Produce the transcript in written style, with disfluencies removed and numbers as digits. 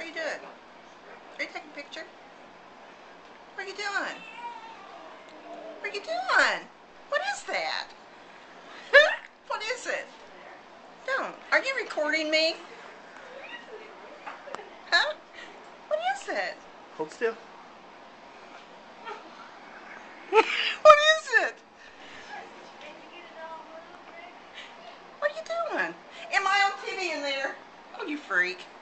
What are you doing? Are you taking a picture? What are you doing? What are you doing? What is that? What is it? Don't. Are you recording me? Huh? What is it? Hold still. What is it? What are you doing? Am I on TV in there? Oh, you freak.